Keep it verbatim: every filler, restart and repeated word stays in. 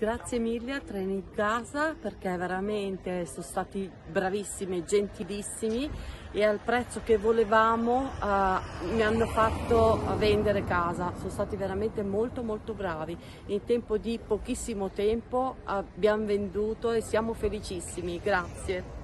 Grazie mille a Training Casa perché veramente sono stati bravissimi e gentilissimi e al prezzo che volevamo eh, mi hanno fatto vendere casa. Sono stati veramente molto molto bravi. In tempo di pochissimo tempo abbiamo venduto e siamo felicissimi. Grazie.